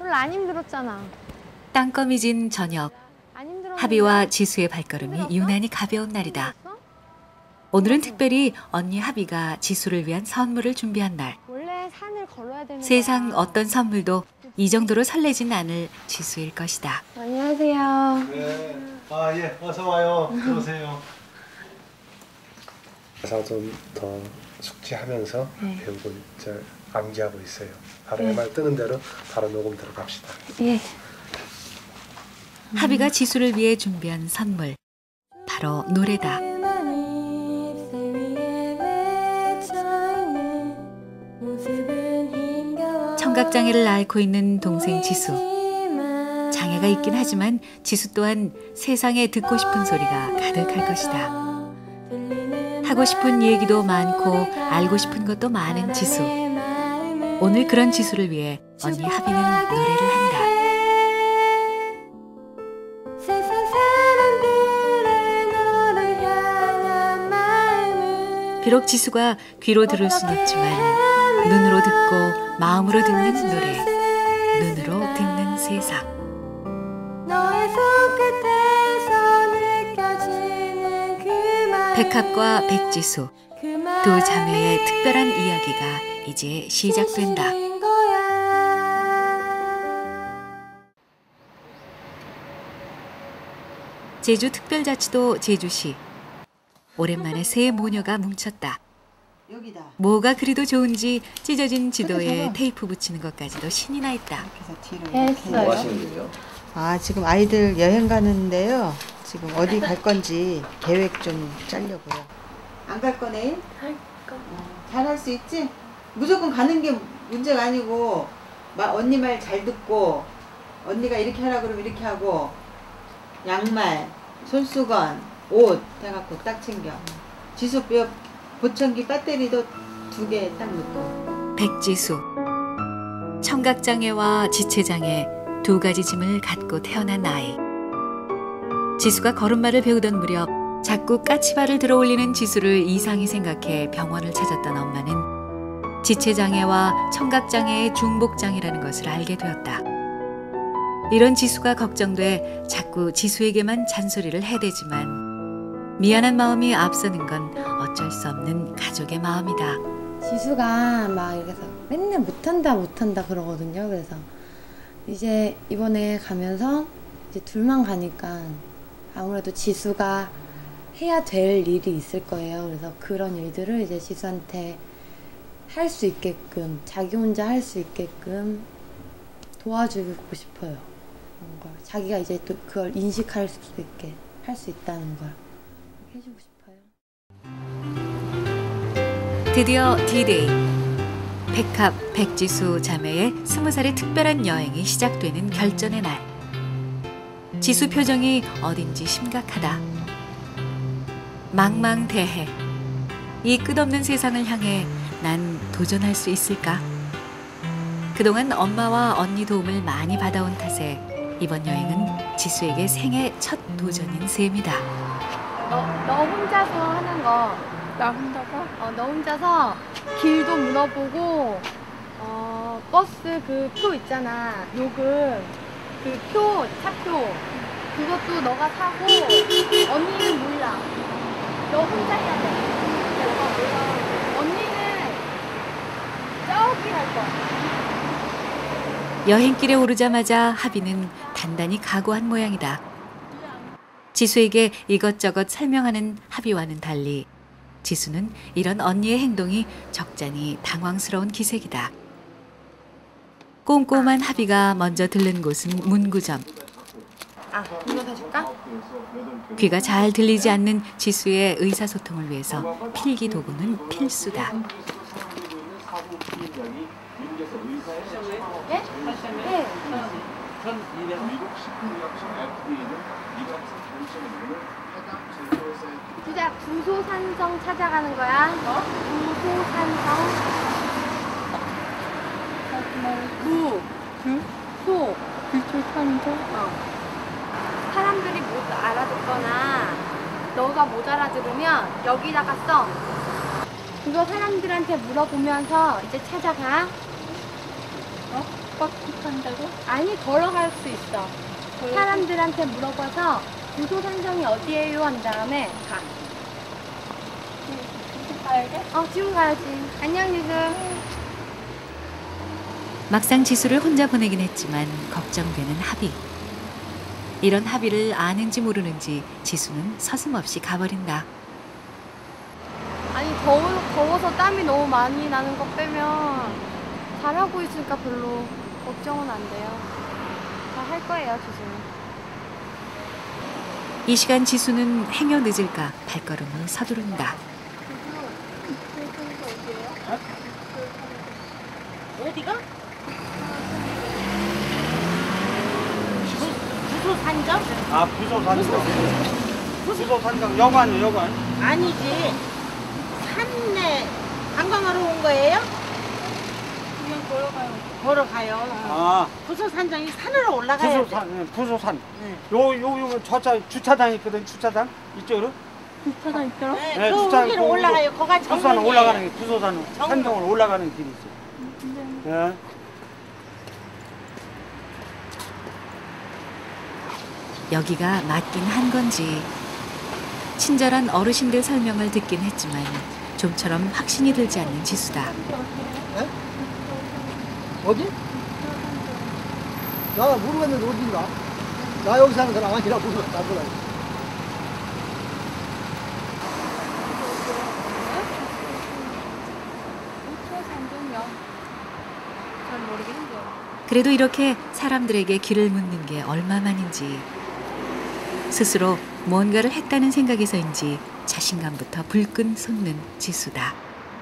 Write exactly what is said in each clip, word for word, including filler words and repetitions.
별로 안 힘들었잖아. 땅거미진 저녁. 하비와 지수의 발걸음이 유난히 가벼운 날이다. 오늘은 특별히 언니 하비가 지수를 위한 선물을 준비한 날. 원래 산을 걸어야 되는 세상 거야. 어떤 선물도 이 정도로 설레진 않을 지수일 것이다. 안녕하세요. 네. 아, 예. 어서 와요. 들어오세요. 가서 좀 더 숙지하면서 네. 배우고 이제 암기하고 있어요. 바로 네. 엠알 뜨는 대로 바로 녹음 들어갑시다. 예. 하비가 지수를 위해 준비한 선물. 바로 노래다. 청각장애를 앓고 있는 동생 지수. 장애가 있긴 하지만 지수 또한 세상에 듣고 싶은 소리가 가득할 것이다. 하고 싶은 얘기도 많고 알고 싶은 것도 많은 지수. 오늘 그런 지수를 위해 언니 하비는 노래를 한다. 비록 지수가 귀로 들을 순 없지만 눈으로 듣고 마음으로 듣는 노래, 눈으로 듣는 세상. 백합과 백지수, 두 자매의 특별한 이야기가 이제 시작된다. 제주특별자치도 제주시. 오랜만에 세 모녀가 뭉쳤다. 여기다. 뭐가 그리도 좋은지 찢어진 지도에 테이프 붙이는 것까지도 신이 나 있다. 했어요. 뭐 하시는 거죠? 아, 지금 아이들 여행 가는데요. 지금 어디 갈 건지 계획 좀 짜려고요. 안 갈 거네? 할 거. 어, 잘할 수 있지? 무조건 가는 게 문제가 아니고 마, 언니 말 잘 듣고 언니가 이렇게 하라 그러면 이렇게 하고 양말, 손수건, 옷 해갖고 딱 챙겨. 지수 뼈 보청기 배터리도 두 개 딱 넣고. 백지수. 청각장애와 지체장애 두 가지 짐을 갖고 태어난 아이. 지수가 걸음마를 배우던 무렵 자꾸 까치발을 들어 올리는 지수를 이상히 생각해 병원을 찾았던 엄마는 지체장애와 청각장애의 중복장애라는 것을 알게 되었다. 이런 지수가 걱정돼 자꾸 지수에게만 잔소리를 해대지만 미안한 마음이 앞서는 건 어쩔 수 없는 가족의 마음이다. 지수가 막 이래서 맨날 못한다 못한다 그러거든요. 그래서 이제 이번에 가면서 이제 둘만 가니까 아무래도 지수가 해야 될 일이 있을 거예요. 그래서 그런 일들을 이제 지수한테 할 수 있게끔, 자기 혼자 할 수 있게끔 도와주고 싶어요. 그런 걸. 자기가 이제 또 그걸 인식할 수 있게 할 수 있다는 걸 해주고 싶어요. 드디어 디데이. 백합, 백지수 자매의 스무 살의 특별한 여행이 시작되는 결전의 날. 지수 표정이 어딘지 심각하다. 망망대해. 이 끝없는 세상을 향해 난 도전할 수 있을까? 그동안 엄마와 언니 도움을 많이 받아온 탓에 이번 여행은 지수에게 생애 첫 도전인 셈이다. 너, 너 혼자서 하는 거. 나 혼자서? 어, 너 혼자서 길도 물어보고, 어, 버스 그 표 있잖아. 요금. 그 표, 차표. 그것도 너가 사고, 언니는 몰라. 너 혼자 해야 돼. 너가 몰라. 언니는 저기 할 거야. 여행길에 오르자마자 하비는 단단히 각오한 모양이다. 지수에게 이것저것 설명하는 하비와는 달리 지수는 이런 언니의 행동이 적잖이 당황스러운 기색이다. 꼼꼼한 하비가 먼저 들른 곳은 문구점. 아, 이거 사줄까? 귀가 잘 들리지 않는 지수의 의사소통을 위해서 필기 도구는 필수다. 예? 네. 주자, 구소산성 찾아가는 거야. 어? 구소산성. 구. 구? 소. 구소산성? 어. 사람들이 못 알아듣거나 너가 못 알아들으면 여기다가 써. 그거 사람들한테 물어보면서 이제 찾아가. 어? 빡빡 한다고? 아니 걸어갈 수 있어. 사람들한테 물어봐서 주소 선정이 어디예요 한 다음에 가. 지금 가야 돼? 어 지금 가야지. 안녕 지수. 막상 지수를 혼자 보내긴 했지만 걱정되는 하비. 이런 하비를 아는지 모르는지 지수는 서슴없이 가버린다. 아니 더워, 더워서 땀이 너무 많이 나는 거 빼면 잘하고 있으니까 별로 걱정은 안 돼요. 잘 할 거예요 지수는. 이 시간 지수는 행여 늦을까 발걸음을 서두른다. 어디가? 부소 산정? 아 부소 산정. 부소 산정 여관이요 여관. 아니지. 산내 관광하러 온 거예요? 그냥 걸어가요. 걸어가요. 아 부소 산정이 산으로 올라가야 부소 돼. 산 예, 부소 산. 네. 요요 요 저차 주차장 있거든 주차장 이쪽으로. 주차장 있더라? 네, 네, 그 주차장 위로 그 올라가요. 거가 부산 정문이에요. 올라가는 게 부소산 정문. 산정으로 올라가는 길이 있어. 예. 여기가 맞긴 한 건지 친절한 어르신들 설명을 듣긴 했지만 좀처럼 확신이 들지 않는 지수다. 어디? 나 모르겠는데 어딘가? 나 여기 사는 사람 아니라 모르겠어. 나 몰라. 잘 모르겠는데요. 그래도 이렇게 사람들에게 길을 묻는 게 얼마만인지 스스로 뭔가를 했다는 생각에서인지 자신감부터 불끈 솟는 지수다.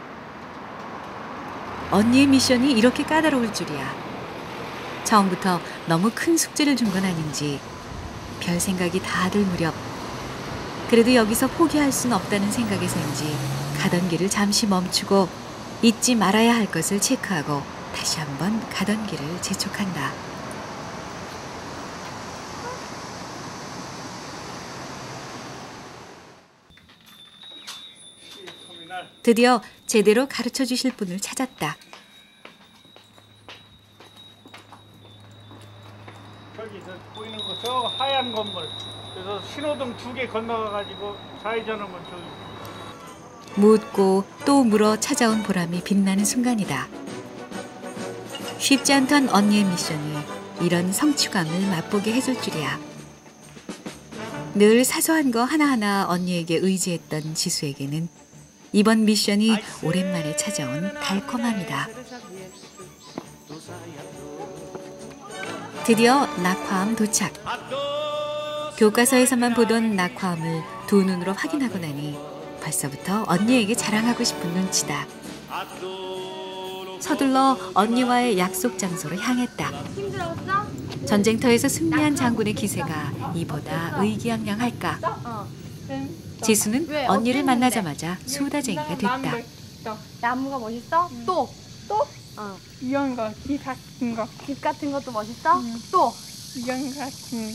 언니의 미션이 이렇게 까다로울 줄이야. 처음부터 너무 큰 숙제를 준 건 아닌지 별 생각이 다 들 무렵 그래도 여기서 포기할 순 없다는 생각에서인지 가던 길을 잠시 멈추고 잊지 말아야 할 것을 체크하고 다시 한번 가던 길을 재촉한다. 드디어 제대로 가르쳐 주실 분을 찾았다. 저기 저 보이는 거 저 하얀 건물. 그래서 신호등 두 개 건너가가지고 좌회전하면 저기. 묻고 또 물어 찾아온 보람이 빛나는 순간이다. 쉽지 않던 언니의 미션이 이런 성취감을 맛보게 해줄 줄이야. 늘 사소한 거 하나하나 언니에게 의지했던 지수에게는 이번 미션이 오랜만에 찾아온 달콤함이다. 드디어 낙화암 도착. 교과서에서만 보던 낙화암을 두 눈으로 확인하고 나니 벌써부터 언니에게 자랑하고 싶은 눈치다. 서둘러 언니와의 약속 장소로 향했다. 힘들었어? 전쟁터에서 승리한 장군의 기세가 이보다 의기양양할까. 어. 지수는 왜? 언니를 어땠는데? 만나자마자 수다쟁이가 됐다. 나무가 멋있어? 음. 또? 또? 어. 이런 거, 기 같은 거, 집 같은 것도 멋있어? 음. 또? 이런 거 같은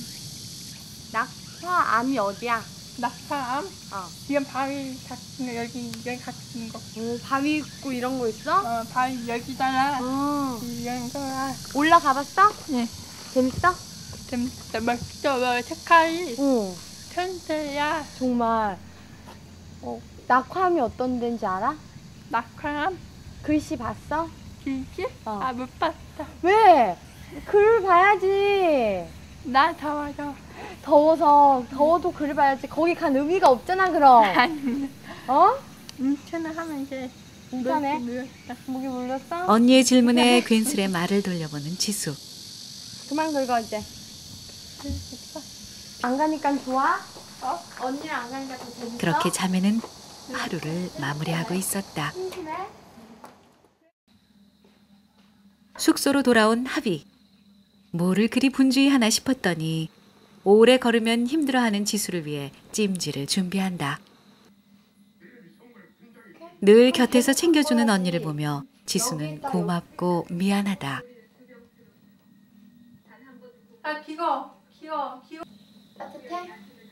낙화암이 어디야? 낙파암, 어. 이런 바위 같은 거, 여기 이런 같은 거. 오, 바위 있고 이런 거 있어? 어, 바위 여기다가 어. 이런 거가 올라가 봤어? 네. 재밌어? 좀 멋져, 뭐 색깔이 응. 천재야. 정말. 어, 낙화암이 어떤 데인지 알아? 낙파암, 글씨 봤어? 길지? 어. 아, 못 봤다. 왜? 글 봐야지. 나 더워서. 더워서 더워도 글 봐야지. 거기 간 의미가 없잖아 그럼. 아니, 어? 인천을 하면 이제 인천에? 물렸다. 목이 물렸어? 언니의 질문에 괜스레 말을 돌려보는 지수. 그만 긁어 이제. 안 가니까 좋아? 어? 언니랑 안 가니까 더 재밌어? 그렇게 자매는 하루를 마무리하고 있었다. 심심해? 숙소로 돌아온 하비. 뭐를 그리 분주히하나 싶었더니 오래 걸으면 힘들어하는 지수를 위해 찜질을 준비한다. 늘 곁에서 챙겨주는 언니를 보며 지수는 고맙고 미안하다. 아 기거 기거 기거 따뜻해?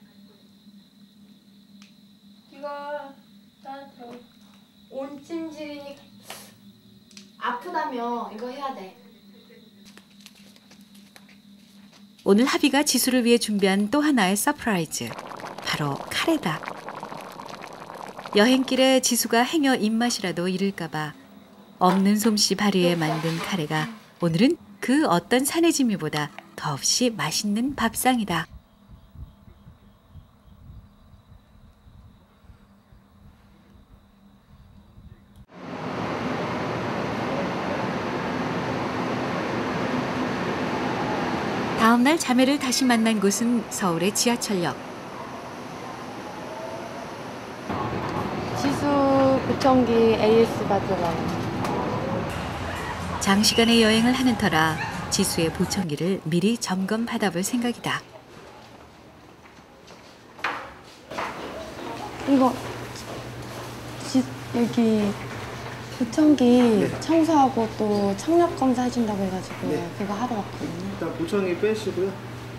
이거 나한테 온찜질이니 아프다며 이거 해야 돼. 오늘 하비가 지수를 위해 준비한 또 하나의 서프라이즈. 바로 카레다. 여행길에 지수가 행여 입맛이라도 잃을까 봐 없는 솜씨 발휘에 만든 카레가 오늘은 그 어떤 산해지미보다 더없이 맛있는 밥상이다. 다음 날 자매를 다시 만난 곳은 서울의 지하철역. 지수 보청기 에이에스 받으러. 장시간의 여행을 하는 터라 지수의 보청기를 미리 점검 받아볼 생각이다. 이거 지, 여기 보청기 네. 청소하고 또 청력 검사 해준다고 해가지고 네. 그거 하러 왔거든요. 일단 보청기 빼시고요.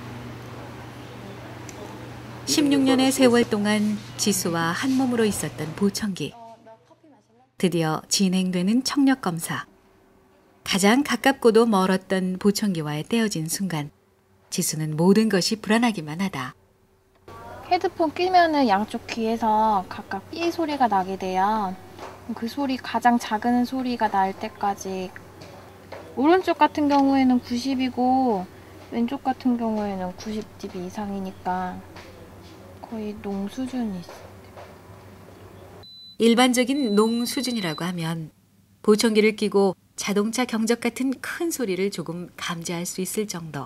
십육 년의 세월 동안 지수와 한 몸으로 있었던 보청기. 드디어 진행되는 청력 검사. 가장 가깝고도 멀었던 보청기와의 떼어진 순간 지수는 모든 것이 불안하기만 하다. 헤드폰 끼면은 양쪽 귀에서 각각 삐 소리가 나게 돼요. 그 소리 가장 작은 소리가 날 때까지 오른쪽 같은 경우에는 구십이고 왼쪽 같은 경우에는 구십 디비 이상이니까 거의 농 수준이 있어요. 일반적인 농 수준이라고 하면 보청기를 끼고 자동차 경적 같은 큰 소리를 조금 감지할 수 있을 정도.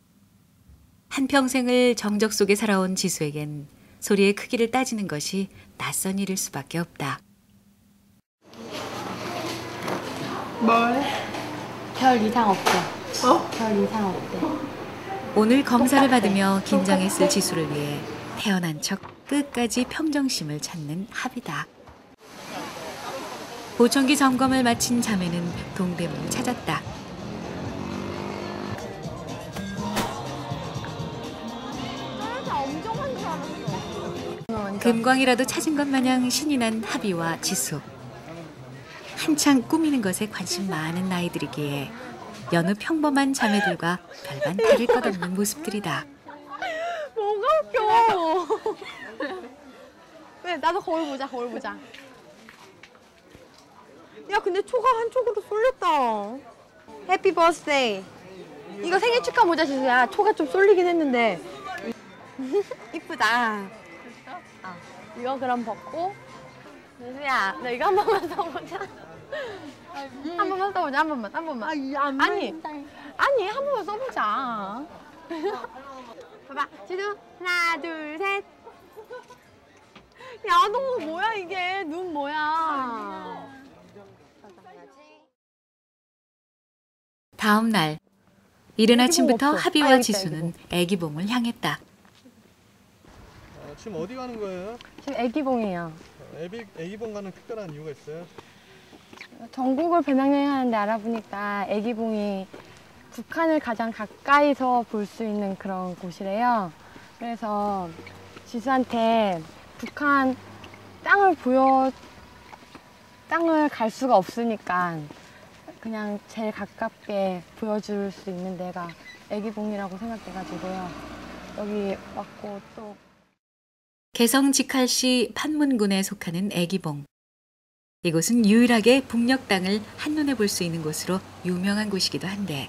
한평생을 정적 속에 살아온 지수에겐 소리의 크기를 따지는 것이 낯선 일일 수밖에 없다. 뭘? 별 이상 없대. 어? 별 이상 없대. 오늘 검사를 받으며 긴장했을 지수를 위해 태어난 척 끝까지 평정심을 찾는 하비다. 보청기 점검을 마친 자매는 동대문을 찾았다. 금광이라도 찾은 것 마냥 신이 난 하비와 지수. 한창 꾸미는 것에 관심 많은 나이들이기에 여느 평범한 자매들과 별반 다를 것 없는 모습들이다. 뭐가 웃겨. 왜 나도 거울 보자. 거울 보자. 야 근데 초가 한쪽으로 쏠렸다. 해피 버스데이. 이거 생일 축하 모자 지수야. 초가 좀 쏠리긴 했는데 이쁘다. 어. 이거 그럼 벗고 지수야 너 이거 한 번만 써보자. 한 번만 써보자. 한 번만. 한 번만. 아니 아니, 아니 한 번만 써보자. 봐봐 지수 하나 둘 셋. 야 너 뭐야 이게 눈 뭐야. 다음 날 이른 아침부터 없어. 하비와 아, 여기 있다, 지수는 애기봉을 향했다. 아, 지금 어디 가는 거예요? 지금 애기봉이에요. 애기, 애기봉 가는 특별한 이유가 있어요? 전국을 배낭여행하는데 알아보니까 애기봉이 북한을 가장 가까이서 볼 수 있는 그런 곳이래요. 그래서 지수한테 북한 땅을 보여 땅을 갈 수가 없으니까 그냥 제일 가깝게 보여줄 수 있는 데가 애기봉이라고 생각돼가지고요. 여기 왔고 또 개성 직할시 판문군에 속하는 애기봉. 이곳은 유일하게 북녘 땅을 한눈에 볼 수 있는 곳으로 유명한 곳이기도 한데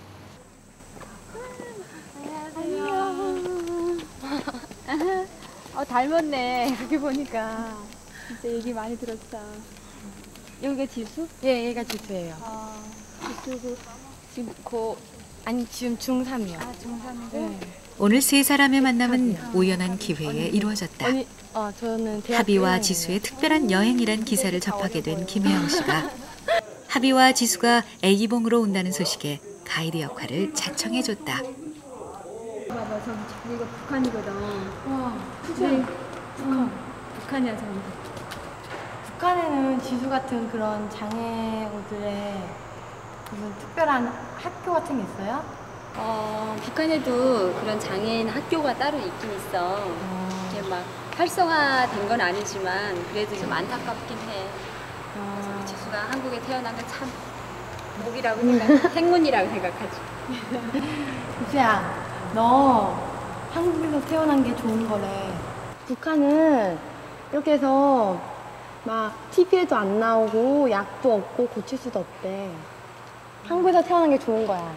어, 닮았네. 그렇게 보니까. 진짜 얘기 많이 들었어. 여기가 지수? 예, 얘가 지수예요. 아, 지수고 지금 고 아니 지금 중삼이요. 아, 중삼이고? 네. 오늘 세 사람의 만남은 우연한 기회에 이루어졌다. 언니, 어, 저는 대학교 하비와 지수의 특별한 여행이란 기사를 접하게 된 김혜영 씨가 하비와 지수가 애기봉으로 온다는 소식에 가이드 역할을 자청해줬다. 봐봐, 저기 여기가 북한이거든. 와, 네, 북한. 북한이야, 저기. 북한에는 지수 같은 그런 장애우들의 무슨 특별한 학교 같은 게 있어요? 어, 북한에도 그런 장애인 학교가 따로 있긴 있어. 어. 이게 막 활성화된 건 아니지만 그래도 좀 안타깝긴 해. 어. 지수가 한국에 태어난 건 참 복이라고 생각, 행운이라고 생각하지. 지수야, 너 한국에서 태어난 게 좋은 거래. 북한은 이렇게 해서 막 티비에도 안 나오고 약도 없고 고칠 수도 없대. 한국에서 태어난 게 좋은 거야.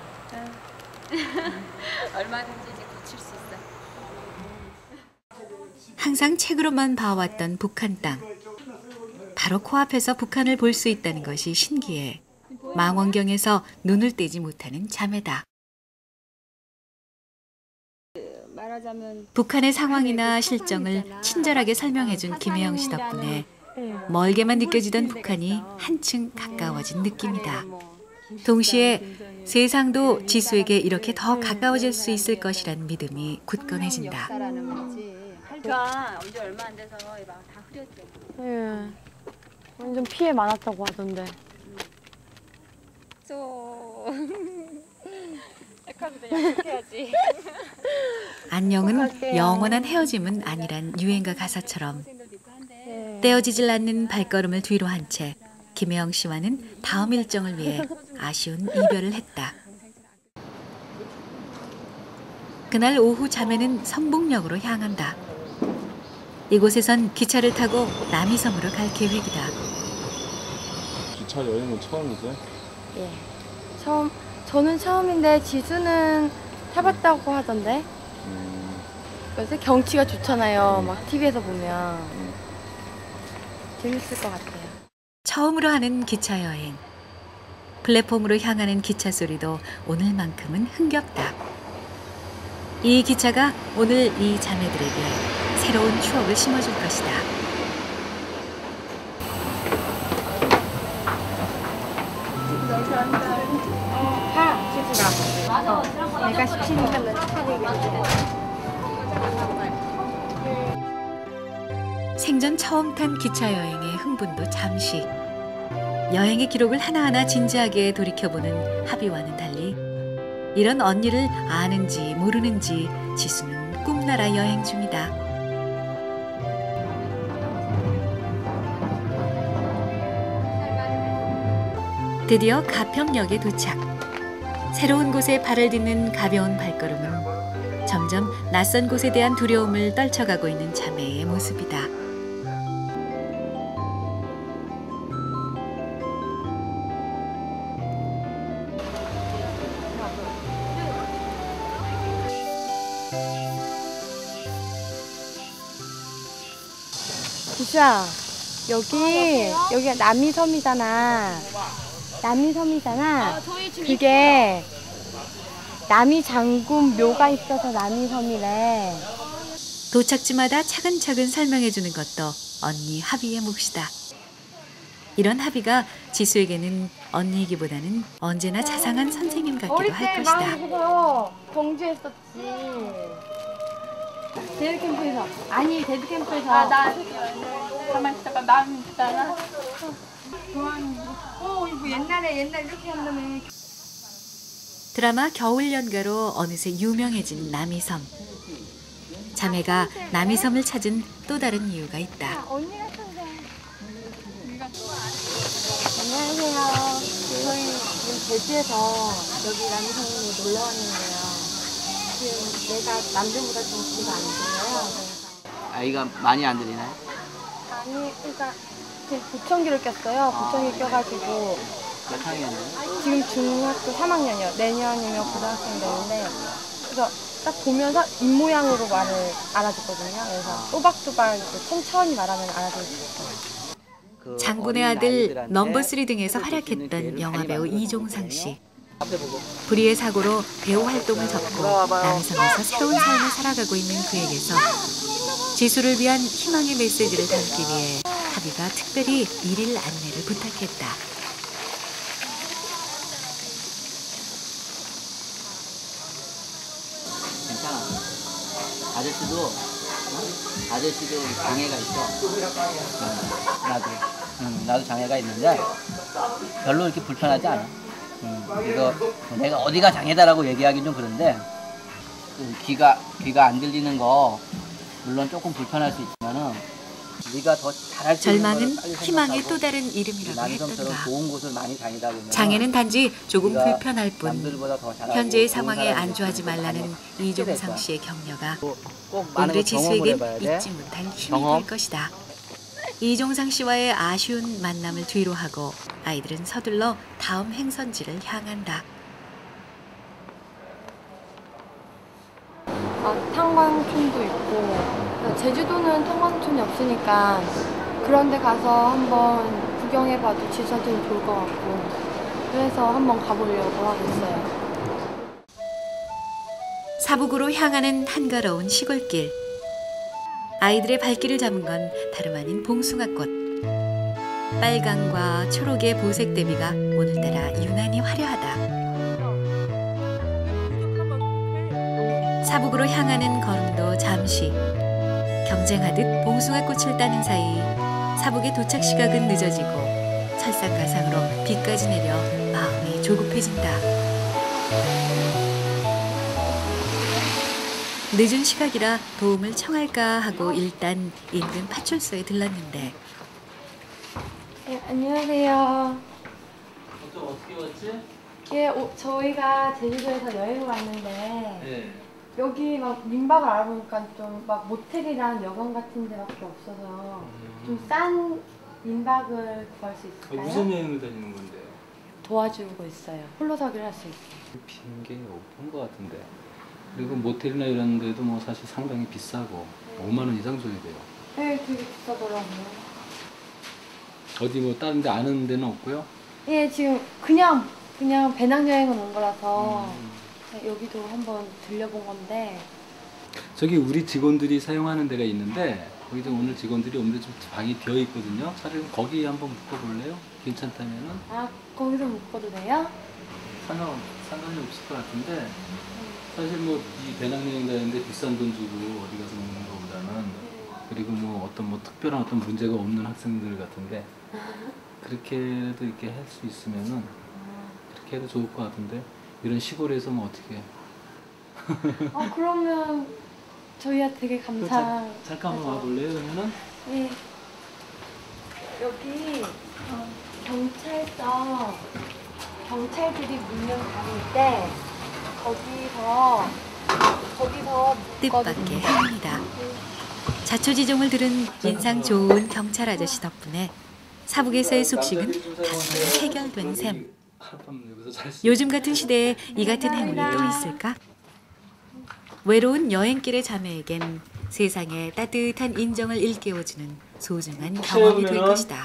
얼마든지 이제 고칠 수 있어. 항상 책으로만 봐왔던 북한 땅. 바로 코앞에서 북한을 볼 수 있다는 것이 신기해 망원경에서 눈을 떼지 못하는 자매다. 북한의 상황이나 실정을 친절하게 설명해준 김혜영 씨 덕분에 멀게만 느껴지던 북한이 한층 가까워진 느낌이다. 동시에 세상도 지수에게 이렇게 더 가까워질 수 있을 것이란 믿음이 굳건해진다. 그러니까 언제 얼마 안 돼서 막 다 흐렸대. 예. 완전 피해 많았다고 하던데. 쏘. 약하면 약해야지. 안녕은 영원한 헤어짐은 아니란 유행가 가사처럼 떼어지질 않는 발걸음을 뒤로 한 채 김혜영 씨와는 다음 일정을 위해 아쉬운 이별을 했다. 그날 오후 자매는 성북역으로 향한다. 이곳에선 기차를 타고 남이섬으로 갈 계획이다. 기차 여행은 처음이세요? 예. 처음, 저는 처음인데 지수는 타봤다고 하던데. 음. 그래서 경치가 좋잖아요. 막 티비에서 보면. 재밌을 것 같아요. 처음으로 하는 기차 여행. 플랫폼으로 향하는 기차 소리도 오늘만큼은 흥겹다. 이 기차가 오늘 이 자매들에게 새로운 추억을 심어줄 것이다. 가, 지수가. 어, 내가 시키니까 너 타고 있겠지. 생전 처음 탄 기차 여행의 흥분도 잠시. 여행의 기록을 하나하나 진지하게 돌이켜보는 하비와는 달리 이런 언니를 아는지 모르는지 지수는 꿈나라 여행 중이다. 드디어 가평역에 도착. 새로운 곳에 발을 딛는 가벼운 발걸음은 점점 낯선 곳에 대한 두려움을 떨쳐가고 있는 자매의 모습이다. 지수야, 여기, 여기가 남이섬이잖아. 남이섬이잖아. 그게 남이 장군 묘가 있어서 남이섬이래. 도착지마다 차근차근 설명해주는 것도 언니 하비의 몫이다. 이런 하비가 지수에게는 언니이기보다는 언제나 자상한 선생님 같기도 할 것이다. 어릴 때 막 경주했었지. 데드캠프에서. 아니, 데드캠프에서. 아, 나 가만 있어봐. 마음이 있잖아. 어, 이거 옛날에 옛날 이렇게 한다며. 드라마 겨울 연가로 어느새 유명해진 남이섬. 자매가 남이섬을 찾은 또 다른 이유가 있다. 언니가 선생. 안녕하세요. 저희 지금 제주에서 여기 남이섬으로 놀러 왔는데요. 지금 내가 남들보다 좀 귀가 안 들려요. 그래서. 아이가 많이 안 들리나요? 아니, 그러니까 지금 보청기를 꼈어요. 보청기 껴가지고. 몇 학년이요? 지금 중학교 삼 학년이요. 내년이면 고등학생 되는데. 그래서 딱 보면서 입모양으로 말을 알아듣거든요. 그래서 또박또박 천천히 말하면 알아들을 수 있어요. 장군의 아들 넘버쓰리 등에서 활약했던 영화배우 이종상 씨. 불의의 사고로 배우 활동을 접고 남이섬에서 새로운 삶을 살아가고 있는 그에게서 지수를 위한 희망의 메시지를 담기 위해 하비가 특별히 일일 안내를 부탁했다. 괜찮아. 아저씨도 아저씨도 장애가 있어. 응, 나도. 응, 나도 장애가 있는데 별로 이렇게 불편하지 않아. 응, 이거 내가 어디가 장애다라고 얘기하기 좀 그런데 그 귀가 귀가 안 들리는 거 물론 조금 불편할 수 있지만은 네가 더 잘할 수 있는 절망은 거를 빨리 희망의 생각하고 또 다른 이름이라고 남성처럼 했던가. 좋은 곳을 많이 다니다 보면 장애는 단지 조금 네가 불편할 뿐 남들보다 더 잘하고 현재의 좋은 상황에 사람이 안주하지 되는 말라는 걸 이종상 씨의 격려가 꼭 많은 오늘의 걸 경험을 지수에겐 해봐야 돼. 잊지 못할 힘이 경험. 될 것이다. 이종상 씨와의 아쉬운 만남을 뒤로 하고 아이들은 서둘러 다음 행선지를 향한다. 아, 탄광촌도 있고 제주도는 탄광촌이 없으니까 그런 데 가서 한번 구경해봐도 지수한테는 좋을 것 같고 그래서 한번 가보려고 하고 있어요. 사북으로 향하는 한가로운 시골길. 아이들의 발길을 잡은 건 다름 아닌 봉숭아꽃. 빨강과 초록의 보색 대비가 오늘따라 유난히 화려하다. 사북으로 향하는 걸음도 잠시. 경쟁하듯 봉숭아꽃을 따는 사이 사북의 도착 시각은 늦어지고 설상가상으로 비까지 내려 마음이 조급해진다. 늦은 시각이라 도움을 청할까 하고 일단 인근 파출소에 들렀는데 네, 안녕하세요. 좀 어떻게 왔지? 예, 어, 저희가 제주도에서 여행을 왔는데 네. 여기 막 민박을 알아보니까 좀 막 모텔이랑 여관 같은 데밖에 없어서 좀 싼 민박을 구할 수 있을까요? 무슨 여행을 다니는 건데요? 도와주고 있어요. 홀로서기를 할 수 있게. 빈게 없는 것 같은데. 그리고 모텔이나 이런 데도 뭐 사실 상당히 비싸고 오만 원 이상 줘야 돼요. 네, 되게 비싸더라고요. 어디 뭐 다른 데 아는 데는 없고요? 예, 지금 그냥 그냥 배낭여행을 온 거라서 음. 네, 여기도 한번 들려본 건데 저기 우리 직원들이 사용하는 데가 있는데 거기도 오늘 직원들이 오는데 좀 방이 비어 있거든요. 차라리 거기 한번 묵어볼래요? 괜찮다면은? 아, 거기서 묵어도 돼요? 상관, 상관이 없을 것 같은데 사실 뭐 이 배낭여행 가는데 비싼 돈 주고 어디 가서 먹는 것보다는 그리고 뭐 어떤 뭐 특별한 어떤 문제가 없는 학생들 같은데 그렇게라도 이렇게 할 수 있으면은 그렇게 해도 좋을 것 같은데 이런 시골에서 뭐 어떻게 해? 아, 그러면 저희한테 되게 감사. 잠깐 한번 와볼래요 그러면은? 예. 여기 어, 경찰서 경찰들이 묻는 방일 때 거기서 거기서 뜻밖의 행운이다. 자초지종을 들은 인상 좋은 경찰 아저씨 덕분에 사북에서의 숙식은 단번에 해결된 셈. 요즘 같은 시대에 이 같은 행운이 또 있을까? 외로운 여행길의 자매에겐 세상에 따뜻한 인정을 일깨워주는 소중한 경험이 될 것이다.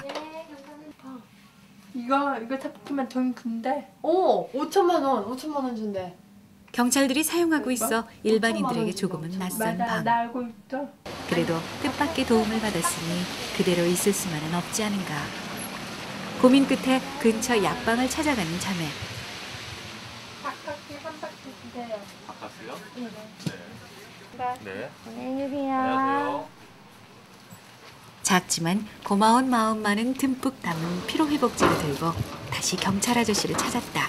이거 이거 잡히면 돈 근데. 오, 오천만 원, 오천만 원 준대. 경찰들이 사용하고 있어 일반인들에게 조금은 낯선 맞아, 방. 나 알고 있어. 그래도 뜻밖의 도움을 받았으니 그대로 있을 수만은 없지 않은가. 고민 끝에 근처 약방을 찾아가는 자매. 바깥에 한 바퀴 주세요. 바꿨어요? 네. 네. 네. 안녕히 계세요. 안녕하세요. 작지만 고마운 마음만은 듬뿍 담은 피로회복제를 들고 다시 경찰 아저씨를 찾았다.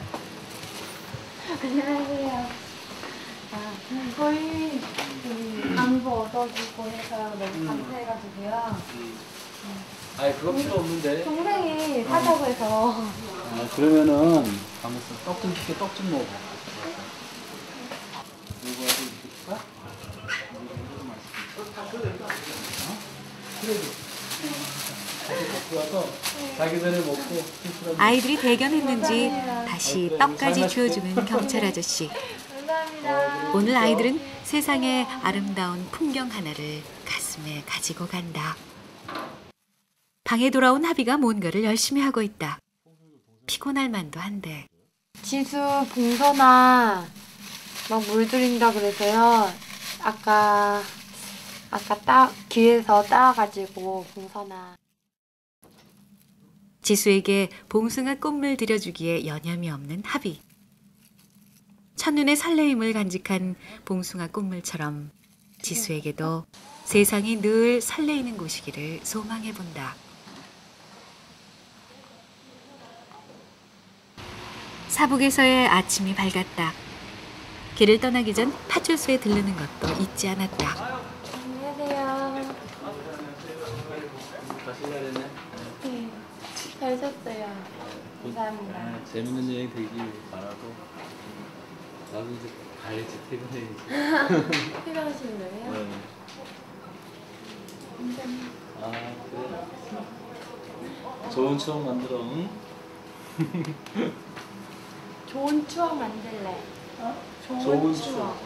안녕하세요. 아, 저희 그 안부 얻어주고 해서 너무 감사해가지고요. 아니 그거 필요 없는데. 동생이 하자고 해서. 아, 그러면은 가면서 떡 좀 시켜 떡 좀 먹어. 이거 하고 이렇게 줄까? 자기 전에 먹고 아이들이 대견했는지 다시 떡까지 주어주는 경찰 아저씨. 오늘 아이들은 세상의 아름다운 풍경 하나를 가슴에 가지고 간다. 방에 돌아온 하비가 뭔가를 열심히 하고 있다. 피곤할 만도 한데. 지수 봉선아 막 물들인다 그래서요. 아까 아까 따 길에서 따와가지고 봉선아. 지수에게 봉숭아 꽃물 들여주기에 여념이 없는 하비. 첫눈에 설레임을 간직한 봉숭아 꽃물처럼 지수에게도 세상이 늘 설레이는 곳이기를 소망해본다. 사북에서의 아침이 밝았다. 길을 떠나기 전 파출소에 들르는 것도 잊지 않았다. 안녕하세요. 출발했네. 네. 잘 잤어요. 감사합니다. 아, 재밌는 여행 되길 바라고. 나도 이제 가야지, 퇴근해야지. 퇴근하시는 거예요? 네. 감사합니다. 아, 그래. 좋은 추억 만들어, 응? 좋은 추억 만들래. 어? 좋은, 좋은 추억. 추억.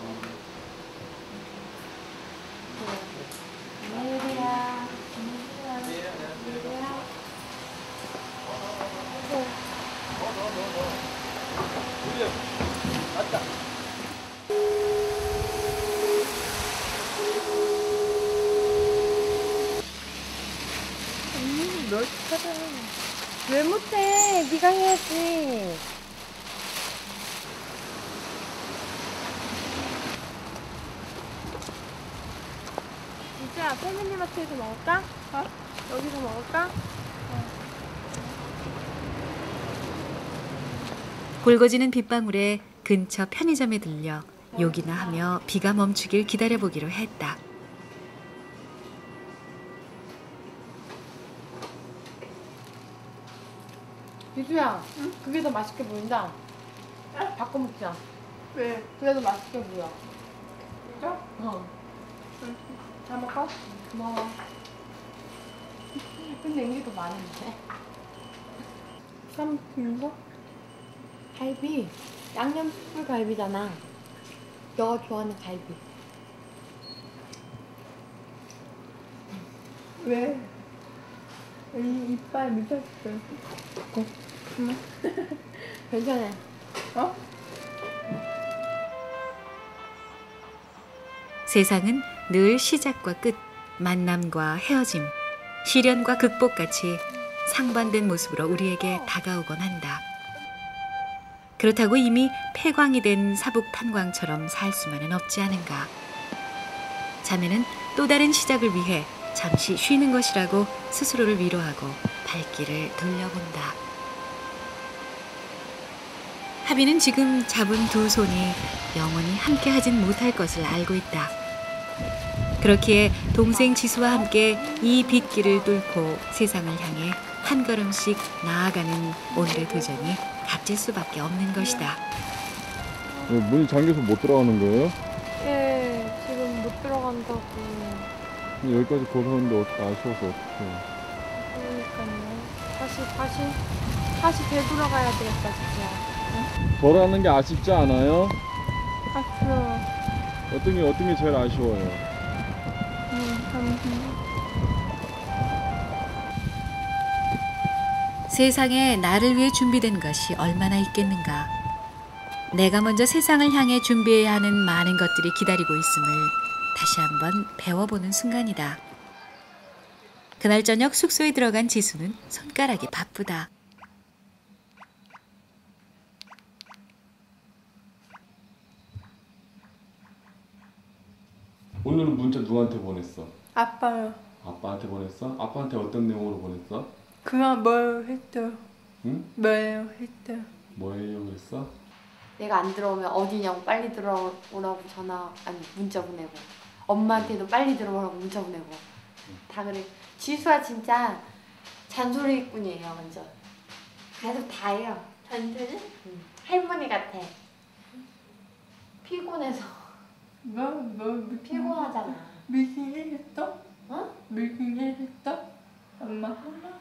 네. 안녕하세요. 안녕하세요. 안녕하세요. 맞다. 음, 멋지다. 왜 못해? 네가 해야지. 이제야 패밀리마트에서 먹을까? 어? 여기서 먹을까? 어. 굵어지는 빗방울에 근처 편의점에 들려 욕이나 하며 비가 멈추길 기다려보기로 했다. 유주야, 응? 그게 더 맛있게 보인다. 바꿔 먹자. 왜? 그게 더 맛있게 보여. 진짜? 어. 응. 잘 먹어? 고마워. 근데 여기 더 많은데. 쌈 이거? 갈비. 양념 숯불 갈비잖아. 너가 좋아하는 갈비. 왜? 이 이빨 미쳤어. 어? 응. 괜찮아. 어? 세상은 늘 시작과 끝, 만남과 헤어짐, 시련과 극복같이 상반된 모습으로 우리에게 다가오곤 한다. 그렇다고 이미 폐광이 된 사북탄광처럼 살 수만은 없지 않은가. 자매는 또 다른 시작을 위해 잠시 쉬는 것이라고 스스로를 위로하고 발길을 돌려본다. 하비는 지금 잡은 두 손이 영원히 함께 하진 못할 것을 알고 있다. 그렇기에 동생 지수와 함께 이 빗길을 뚫고 세상을 향해 한 걸음씩 나아가는 오늘의 도전이 값질 수밖에 없는 것이다. 문이 잠겨서 못 들어가는 거예요? 예, 지금 못 들어간다고. 여기까지 걸어오는데 어떻게 아쉬워서 어떡해. 그러니까요. 다시, 다시, 다시 되돌아가야 되겠다, 진짜. 응? 걸어가는 게 아쉽지 않아요? 아쉬워. 어떤 게, 어떤 게 제일 아쉬워요? 응, 참. 세상에 나를 위해 준비된 것이 얼마나 있겠는가. 내가 먼저 세상을 향해 준비해야 하는 많은 것들이 기다리고 있음을 다시 한번 배워보는 순간이다. 그날 저녁 숙소에 들어간 지수는 손가락이 바쁘다. 오늘은 문자 누구한테 보냈어? 아빠요. 아빠한테 보냈어? 아빠한테 어떤 내용으로 보냈어? 그만 뭘 했어. 응? 뭘 했어. 뭐 하려고 했어? 내가 안 들어오면 어디냐고 빨리 들어오라고 전화 아니 문자 보내고 엄마한테도 빨리 들어오라고 문자 보내고 다 그래. 지수가 진짜 잔소리꾼이에요 완전. 그래도 다 해요. 잔소리? 응. 할머니 같아. 피곤해서. 뭐? 뭐? 피곤하잖아. 미팅 했어? 어? 미팅 했어? 엄마 하나?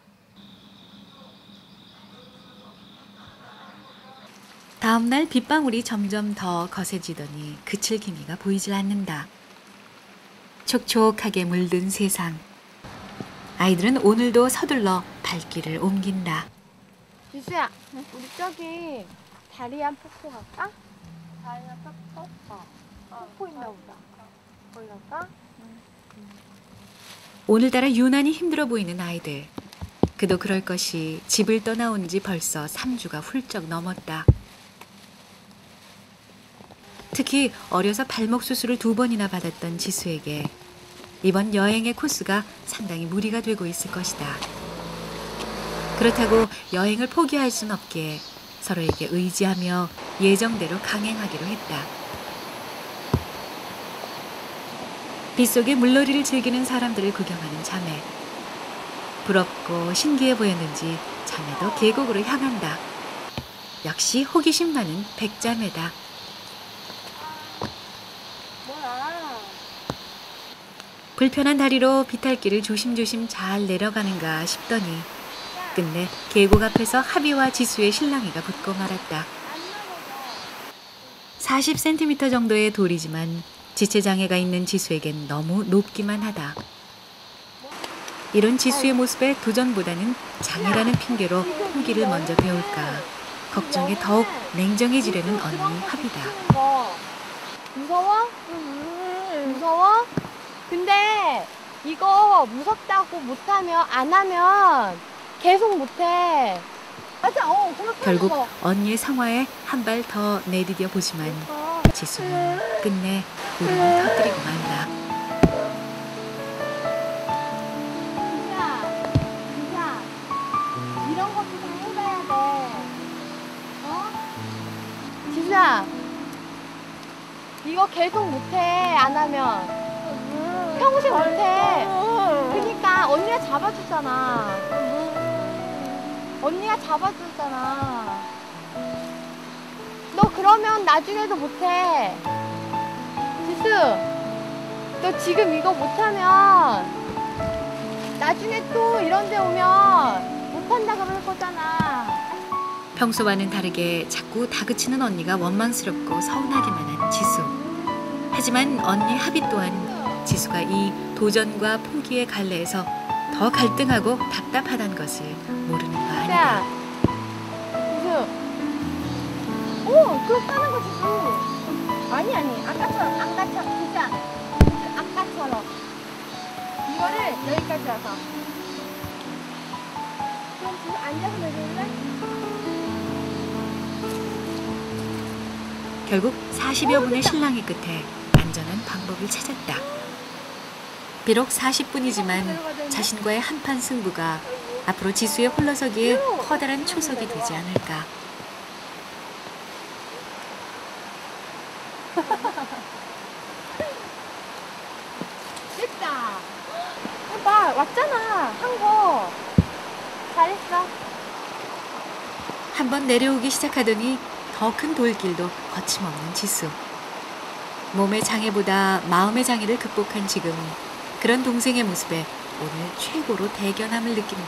다음날 빗방울이 점점 더 거세지더니 그칠 기미가 보이질 않는다. 촉촉하게 물든 세상. 아이들은 오늘도 서둘러 발길을 옮긴다. 지수야, 우리 저기 다리안 폭포 갈까? 다리안 폭포? 어. 폭포 있나 보다. 거기 갈까? 응. 오늘따라 유난히 힘들어 보이는 아이들. 그도 그럴 것이 집을 떠나온 지 벌써 삼 주가 훌쩍 넘었다. 특히 어려서 발목 수술을 두 번이나 받았던 지수에게 이번 여행의 코스가 상당히 무리가 되고 있을 것이다. 그렇다고 여행을 포기할 순 없기에 서로에게 의지하며 예정대로 강행하기로 했다. 빗속에 물놀이를 즐기는 사람들을 구경하는 자매. 부럽고 신기해 보였는지 자매도 계곡으로 향한다. 역시 호기심 많은 백자매다. 불편한 다리로 비탈길을 조심조심 잘 내려가는가 싶더니 끝내 계곡 앞에서 하비와 지수의 실랑이가 붙고 말았다. 사십 센티미터 정도의 돌이지만 지체장애가 있는 지수에겐 너무 높기만 하다. 이런 지수의 모습에 도전보다는 장애라는 핑계로 포기를 먼저 배울까 걱정에 더욱 냉정해지려는 언니 하비다. 무서워? 무서워? 근데 이거 무섭다고 못하면 안 하면 계속 못해. 맞아. 어, 결국 언니의 상화에 한 발 더 내디뎌 보지만 지수는 끝내 울음을 터뜨리고 만다. 진짜, 진짜 이런 것도 좀 해봐야 돼. 어? 지수야, 이거 계속 못해 안 하면. 평생 못해. 그러니까 언니가 잡아주잖아. 언니가 잡아주잖아. 너 그러면 나중에도 못해. 지수, 너 지금 이거 못하면 나중에 또 이런 데 오면 못한다 그럴 거잖아. 평소와는 다르게 자꾸 다그치는 언니가 원망스럽고 서운하기만 한 지수. 하지만 언니 하비 또한 지수가 이 도전과 포기의 갈래에서 더 갈등하고 답답하다는 것을 모르는 거 아니다. 지수, 오, 그렇다는 거 지수. 아니 아니, 아까처럼 아까처럼 진짜 아까처럼 이거를 여기까지 와서. 그럼 지수 앉아서 내릴래? 결국 사십여 분의 실랑이 끝에 안전한 방법을 찾았다. 비록 사십 분이지만 자신과의 한판 승부가 앞으로 지수의 홀러서기에 커다란 초석이 되지 않을까. 됐다. 봐, 왔잖아. 한 거. 잘했어. 한번 내려오기 시작하더니 더 큰 돌길도 거침없는 지수. 몸의 장애보다 마음의 장애를 극복한 지금은 그런 동생의 모습에 오늘 최고로 대견함을 느낀다.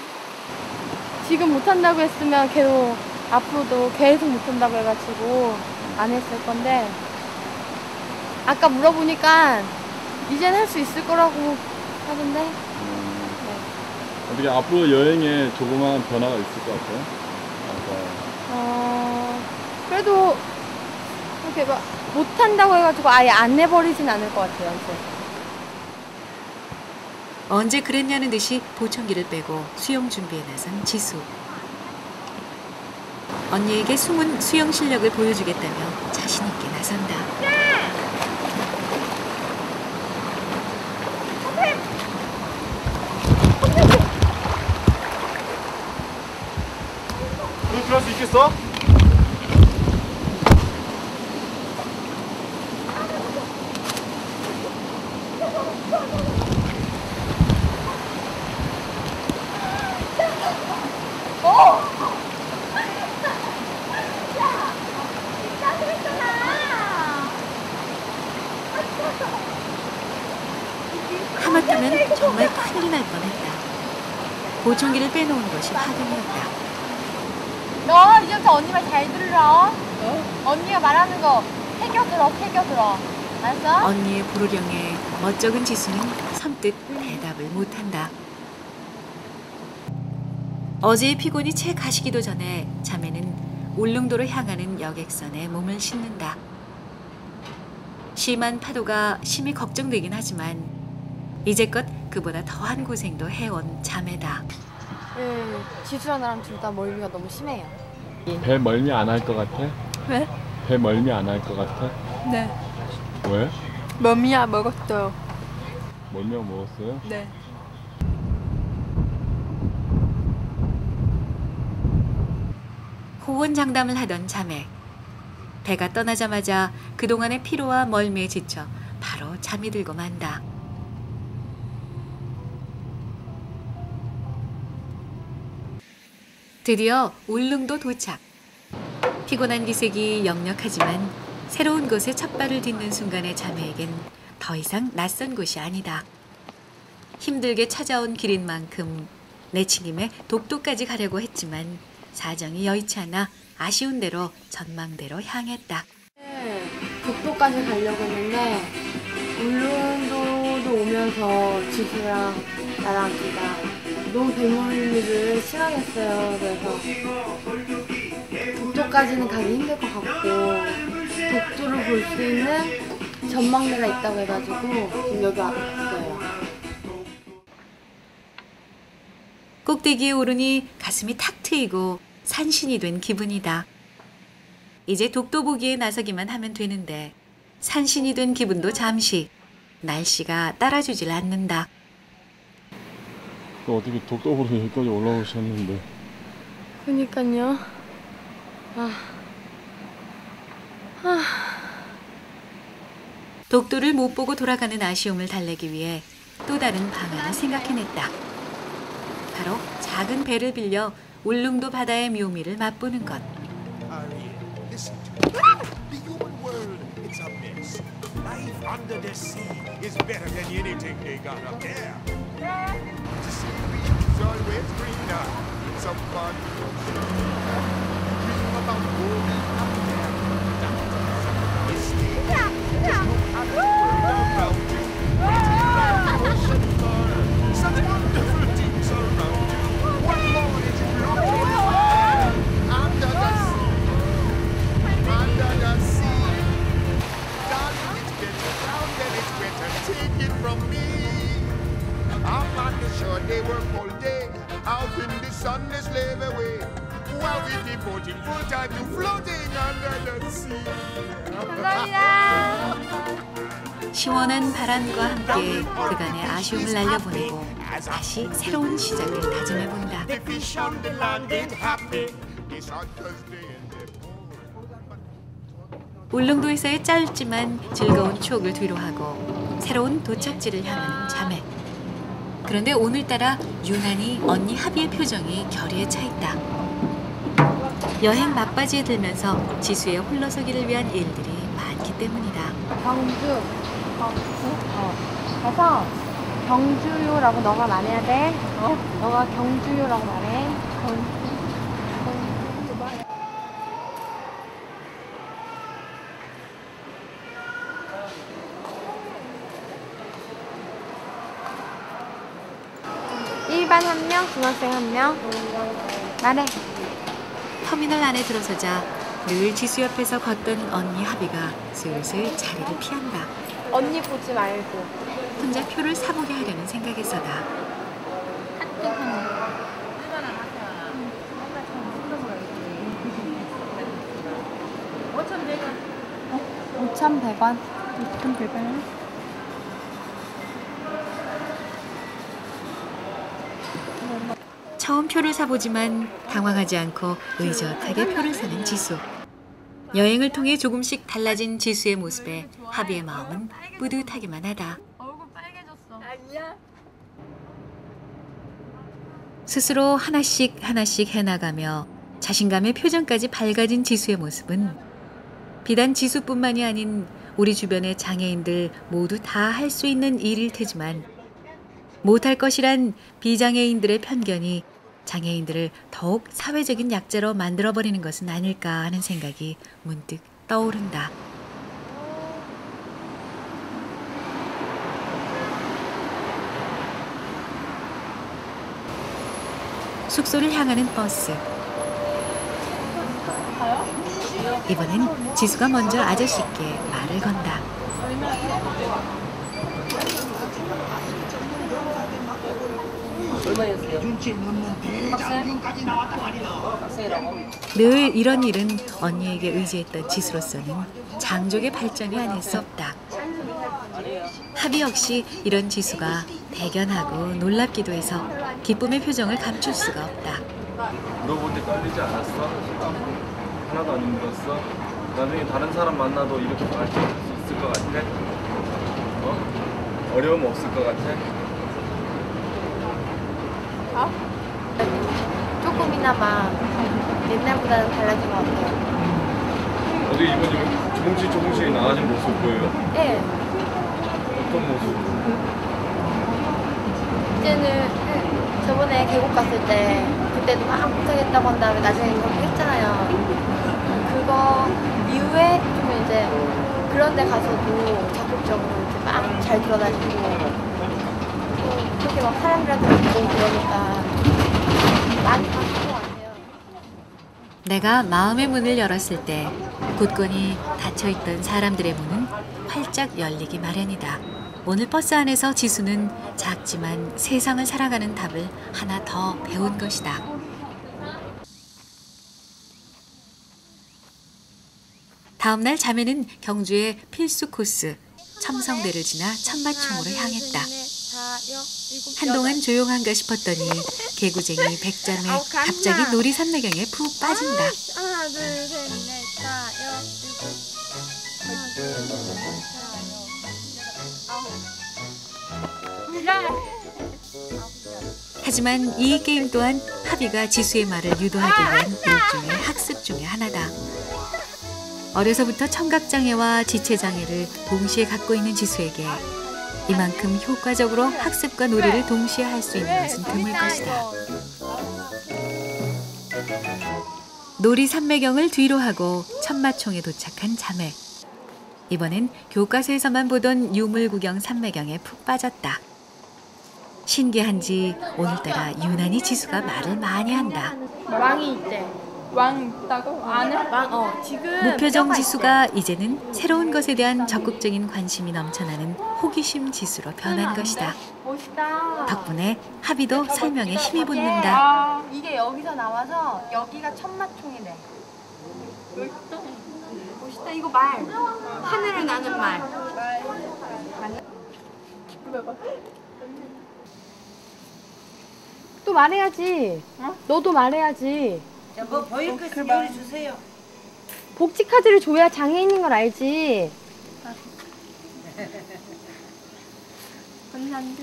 지금 못한다고 했으면 계속 앞으로도 계속 못한다고 해가지고 안 했을 건데 아까 물어보니까 이젠 할 수 있을 거라고 하던데. 네. 어떻게 앞으로 여행에 조그마한 변화가 있을 것 같아요? 어, 그래도 이렇게 막 못한다고 해가지고 아예 안 내버리진 않을 것 같아요. 이제. 언제 그랬냐는 듯이 보청기를 빼고 수영 준비에 나선 지수. 언니에게 숨은 수영 실력을 보여주겠다며 자신 있게 나선다. 물 들어갈 수 있겠어? 하마터면 정말 큰일이 날 뻔했다. 보청기를 빼놓은 것이 화근이었다. 너 이제부터 언니 말 잘 들으라. 어? 언니가 말하는 거 새겨 들어, 새겨 들어. 알았어? 언니의 부르령에 멋쩍은 지수는 선뜻 대답을 못한다. 어제의 피곤이 채 가시기도 전에 자매는 울릉도로 향하는 여객선에 몸을 싣는다. 심한 파도가 심히 걱정되긴 하지만 이제껏 그보다 더한 고생도 해온 자매다. 응, 지수랑 나랑 둘 다 멀미가 너무 심해요. 배 멀미 안 할 것 같아? 왜? 배 멀미 안 할 것 같아? 네. 왜? 멀미야 먹었어요. 멀미약 먹었어요? 네. 호언장담을 하던 자매. 배가 떠나자마자 그동안의 피로와 멀미에 지쳐 바로 잠이 들고 만다. 드디어 울릉도 도착. 피곤한 기색이 역력하지만 새로운 곳에 첫 발을 딛는 순간의 자매에겐 더 이상 낯선 곳이 아니다. 힘들게 찾아온 길인 만큼 내치김에 독도까지 가려고 했지만 사정이 여의치 않아 아쉬운 대로 전망대로 향했다. 독도까지 가려고 했는데 울릉도도 오면서 지수랑 나랑 둘다 너무 배멀미를 심하겠어요. 그래서 독도까지는 가기 힘들 것 같고 독도를 볼 수 있는 전망대가 있다고 해가지고 지금 여기 왔어요. 꼭대기에 오르니 가슴이 탁 트이고 산신이 된 기분이다. 이제 독도 보기에 나서기만 하면 되는데 산신이 된 기분도 잠시. 날씨가 따라주질 않는다. 또 어떻게 독도 보러 여기까지 올라오셨는데. 그니까요. 아. 아. 독도를 못 보고 돌아가는 아쉬움을 달래기 위해 또 다른 방안을 생각해냈다. 바로 작은 배를 빌려 울릉도 바다의 묘미를 맛보는 것. Under the sea is better than anything they got up there. The sea is always greener. Some fun. Dream about going up there. It's just look at the world around you. Ocean floor. Such wonderful things around you. What more did you look for? Under the sea. Under the sea. Take it from me. I'm on the shore, they work all day. Out in the sun, they slave away. While we devoting full time to floating under the sea. 감사합니다. 시원한 바람과 함께 그간의 아쉬움을 날려보내고 다시 새로운 시작을 다짐해본다. 울릉도에서의 짧지만 즐거운 추억을 뒤로하고 새로운 도착지를 향하는 자매. 그런데 오늘따라 유난히 언니 합의의 표정이 결의에 차 있다. 여행 막바지에 들면서 지수의 홀로서기를 위한 일들이 많기 때문이다. 경주, 경주? 어. 그래서 경주요라고 너가 말해야 돼. 어? 너가 경주요라고 말해. 경주. 일반 한 명, 중학생 한 명. 말해. 터미널 안에 들어서자 늘 지수 옆에서 걷던 언니 합의가 슬슬 자리를 피한다. 언니 보지 말고 혼자 표를 사보게 하려는 생각에서다. 오천백 원. 오천백 원. 오천백 원. 처음 표를 사보지만 당황하지 않고 의젓하게 표를 사는 지수. 여행을 통해 조금씩 달라진 지수의 모습에 합의의 마음은 뿌듯하기만 하다. 얼굴 빨개졌어. 아니야. 스스로 하나씩 하나씩 해나가며 자신감의 표정까지 밝아진 지수의 모습은 비단 지수뿐만이 아닌 우리 주변의 장애인들 모두 다 할 수 있는 일일 테지만 못할 것이란 비장애인들의 편견이 장애인들을 더욱 사회적인 약자로 만들어버리는 것은 아닐까 하는 생각이 문득 떠오른다. 숙소를 향하는 버스. 이번엔 지수가 먼저 아저씨께 말을 건다. 늘 이런 일은 언니에게 의지했던 지수로서는 장족의 발전이 아닐 수 없다. 합의 역시 이런 지수가 대견하고 놀랍기도 해서 기쁨의 표정을 감출 수가 없다. 물어볼 때 떨리지 않았어? 하나도 안 힘들었어? 나중에 다른 사람 만나도 이렇게 말할 수 있을 것 같아? 어? 어려움 없을 것 같아? 어? 조금이나마 옛날보다는 달라진 것 같아요. 어디 이모님 조금씩 조금씩 나아진 모습 보여요? 네. 어떤 모습으로? 이제는 저번에 계곡 갔을 때 그때도 막 못하겠다고 한 다음에 나중에 이렇게 했잖아요. 그거 이후에 좀 이제 그런 데 가서도 적극적으로 이렇게 막 잘 돌아다니고 또 그렇게 막 사람들한테 보고 그러니까 많이 바뀐 것 같아요. 내가 마음의 문을 열었을 때 굳건히 닫혀있던 사람들의 문은 활짝 열리기 마련이다. 오늘 버스 안에서 지수는 작지만 세상을 살아가는 답을 하나 더 배운 것이다. 다음 날 자매는 경주의 필수 코스 첨성대를 지나 천마총으로 향했다. 한동안 조용한가 싶었더니 개구쟁이 백자매 갑자기 놀이 산매경에 푹 빠진다. 하나, 둘, 셋, 넷, 다, 여, 일곱. 하나, 둘, 셋, 넷, 다, 여, 아홉. 하지만 이 게임 또한 하비가 지수의 말을 유도하기 위한 일종의 학습 중의 하나다. 어려서부터 청각장애와 지체장애를 동시에 갖고 있는 지수에게 이만큼 효과적으로 학습과 놀이를 동시에 할 수 있는 것은 드물 것이다. 놀이 산매경을 뒤로 하고 천마총에 도착한 자매. 이번엔 교과서에서만 보던 유물 구경 산매경에 푹 빠졌다. 신기한지 오늘따라 유난히 지수가 말을 많이 한다. 왕이 있대. 왕 있다고? 안에? 왕, 어, 지금 무표정 지수가 이제는 새로운 것에 대한 적극적인 관심이 넘쳐나는 호기심 지수로 변한 것이다. 멋있다. 덕분에 하비도 설명에 힘이 붙는다. 아, 이게 여기서 나와서 여기가 천마총이네. 멋있다. 멋있다. 이거 말. 하늘을 나는 말. 또 말해야지. 어? 너도 말해야지. 자, 뭐 보일 거 있으면 주세요. 복지 카드를 줘야 장애인인 걸 알지. 감사합니다.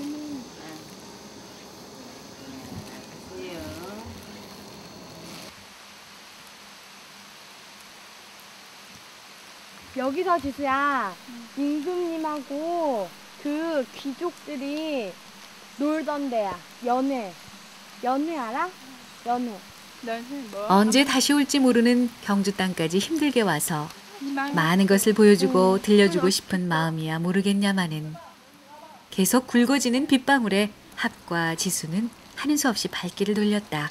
여기서 지수야, 임금님하고 그 귀족들이 놀던 데야. 연회. 연회 알아? 연회. 언제 다시 올지 모르는 경주 땅까지 힘들게 와서 많은 것을 보여주고 들려주고 싶은 마음이야 모르겠냐마는 계속 굵어지는 빗방울에 합과 지수는 하는 수 없이 발길을 돌렸다.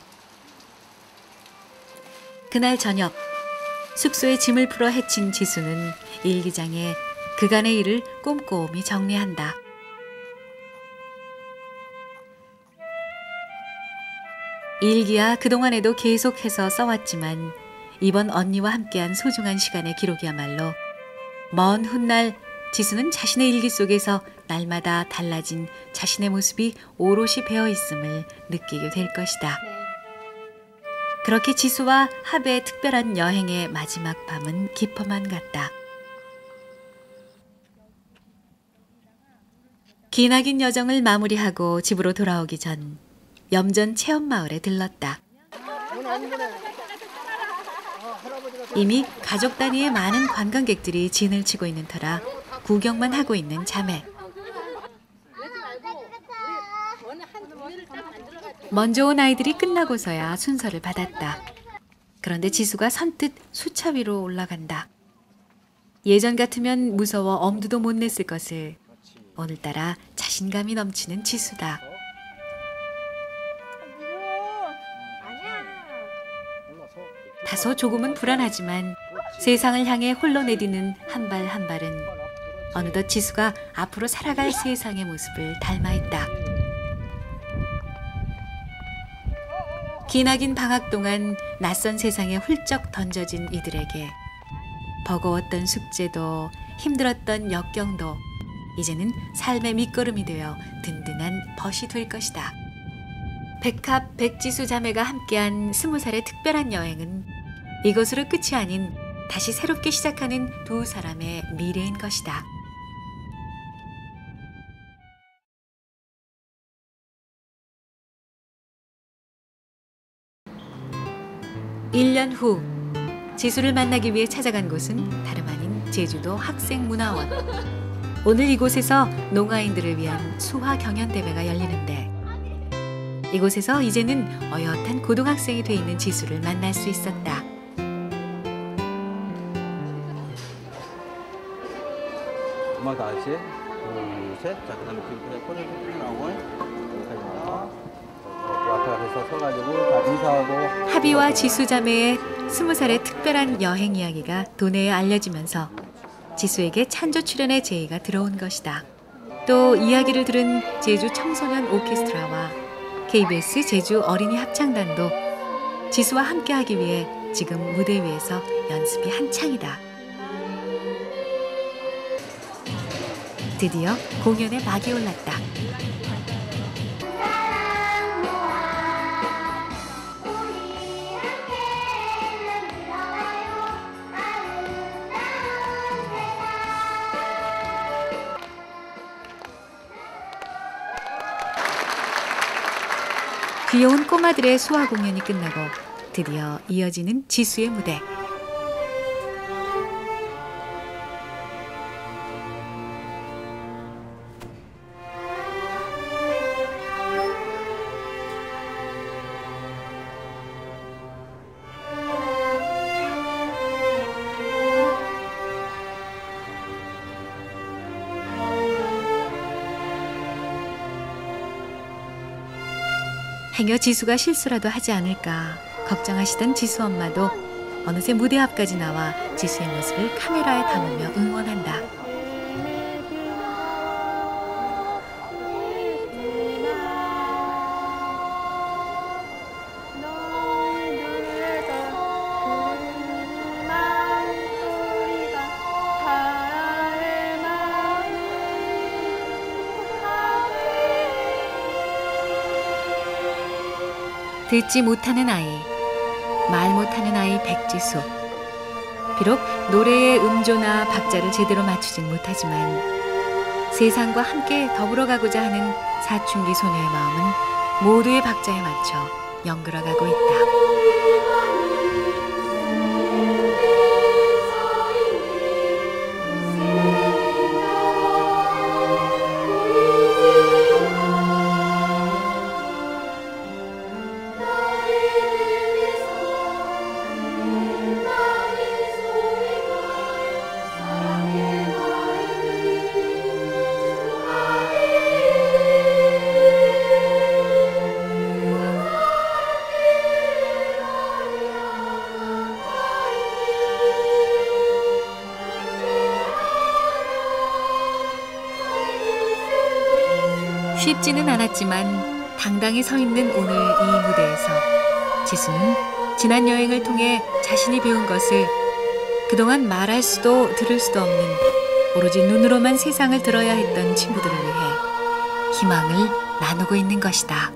그날 저녁 숙소에 짐을 풀어 해친 지수는 일기장에 그간의 일을 꼼꼼히 정리한다. 일기야 그동안에도 계속해서 써왔지만 이번 언니와 함께한 소중한 시간의 기록이야말로 먼 훗날 지수는 자신의 일기 속에서 날마다 달라진 자신의 모습이 오롯이 배어있음을 느끼게 될 것이다. 그렇게 지수와 합의 특별한 여행의 마지막 밤은 깊어만 갔다. 기나긴 여정을 마무리하고 집으로 돌아오기 전 염전 체험마을에 들렀다. 이미 가족 단위의 많은 관광객들이 진을 치고 있는 터라 구경만 하고 있는 자매. 먼저 온 아이들이 끝나고서야 순서를 받았다. 그런데 지수가 선뜻 수차 위로 올라간다. 예전 같으면 무서워 엄두도 못 냈을 것을 오늘따라 자신감이 넘치는 지수다. 다소 조금은 불안하지만 세상을 향해 홀로 내디는 한 발 한 발은 어느덧 지수가 앞으로 살아갈 세상의 모습을 닮아있다. 기나긴 방학 동안 낯선 세상에 훌쩍 던져진 이들에게 버거웠던 숙제도 힘들었던 역경도 이제는 삶의 밑거름이 되어 든든한 벗이 될 것이다. 백합, 백지수 자매가 함께한 스무 살의 특별한 여행은 이것으로 끝이 아닌 다시 새롭게 시작하는 두 사람의 미래인 것이다. 일 년 후 지수를 만나기 위해 찾아간 곳은 다름 아닌 제주도 학생문화원. 오늘 이곳에서 농아인들을 위한 수화 경연대회가 열리는데 이곳에서 이제는 어엿한 고등학생이 돼 있는 지수를 만날 수 있었다. 음악 다 같이 둘, 셋. 자, 그 다음에 뒤로 코를 쭉 나오고 앞에 앞에서 서가지고 다 인사하고. 하비와 지수 자매의 스무 살의 특별한 여행 이야기가 도내에 알려지면서 지수에게 찬조 출연의 제의가 들어온 것이다. 또 이야기를 들은 제주 청소년 오케스트라와 케이비에스 제주 어린이 합창단도 지수와 함께하기 위해 지금 무대 위에서 연습이 한창이다. 드디어 공연의 막이 올랐다. 귀여운 꼬마들의 수화 공연이 끝나고 드디어 이어지는 지수의 무대. 행여 지수가 실수라도 하지 않을까 걱정하시던 지수 엄마도 어느새 무대 앞까지 나와 지수의 모습을 카메라에 담으며 응원한다. 듣지 못하는 아이, 말 못하는 아이 백지수. 비록 노래의 음조나 박자를 제대로 맞추진 못하지만 세상과 함께 더불어가고자 하는 사춘기 소녀의 마음은 모두의 박자에 맞춰 연그러가고 있다. 쉽지는 않았지만 당당히 서 있는 오늘 이 무대에서 지수는 지난 여행을 통해 자신이 배운 것을 그동안 말할 수도 들을 수도 없는 오로지 눈으로만 세상을 들어야 했던 친구들을 위해 희망을 나누고 있는 것이다.